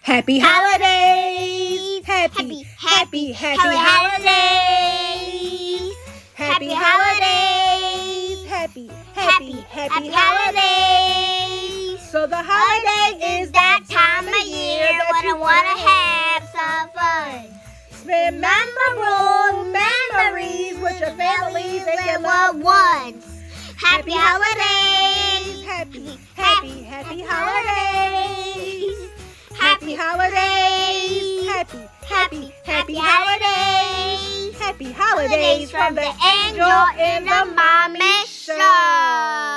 Happy holidays! Happy holidays! Happy holidays! Happy holidays! So the holiday is that time of year when I want to have some fun. Spend memorable memories with your families and your loved ones. Happy holidays! Happy holidays! Happy holidays! Happy holidays! Happy holidays from the Angel in the Mommy Show!